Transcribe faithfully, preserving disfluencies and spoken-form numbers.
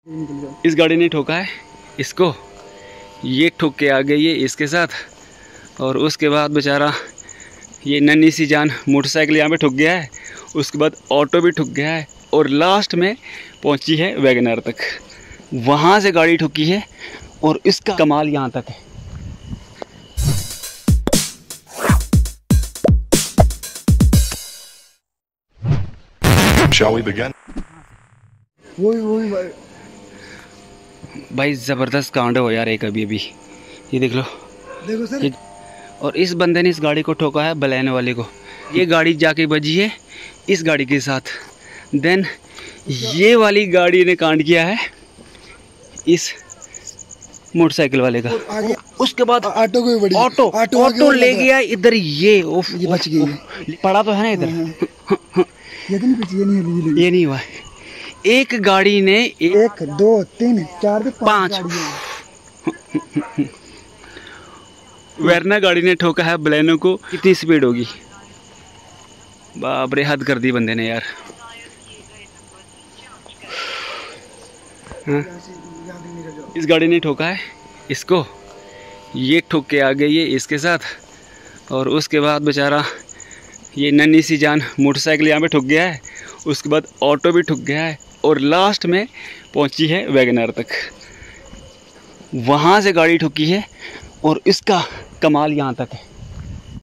इस गाड़ी ने ठोका है इसको, ये ठोक के आ गई है इसके साथ, और उसके बाद बेचारा ये नन्ही सी जान मोटरसाइकिल यहाँ पे ठुक गया है, उसके बाद ऑटो भी ठुक गया है, और लास्ट में पहुँची है वैगनर तक। वहाँ से गाड़ी ठुकी है और इसका कमाल यहाँ तक है। Shall we begin? वही वही भाई भाई ज़बरदस्त कांड हो यार एक अभी अभी, ये देख लो देखो सर। ये, और इस बंदे ने इस गाड़ी को ठोका है, बलेनो वाले को। ये गाड़ी जाके बजी है इस गाड़ी के साथ, देन ये वाली गाड़ी ने कांड किया है इस मोटरसाइकिल वाले का। उसके बाद ऑटो को भी बड़ी ऑटो ऑटो ऑटो ले गया इधर, ये उफ, ये बच गई है। पड़ा तो है ना इधर। ये तो नहीं पीछे, ये नहीं है, ये नहीं हुआ। एक गाड़ी ने एक, एक दो तीन चार पाँच, पाँच। गाड़ियां। वरना गाड़ी ने ठोका है बलेनो को। कितनी स्पीड होगी, बाप रे, हद कर दी बंदे ने यार। हाँ? इस गाड़ी ने ठोका है इसको, ये ठोक के आ गई है इसके साथ, और उसके बाद बेचारा ये नन्ही सी जान मोटरसाइकिल यहाँ पे ठुक गया है, उसके बाद ऑटो भी ठुक गया है, और लास्ट में पहुँची है वैगनर तक। वहाँ से गाड़ी ठुकी है और इसका कमाल यहाँ तक है।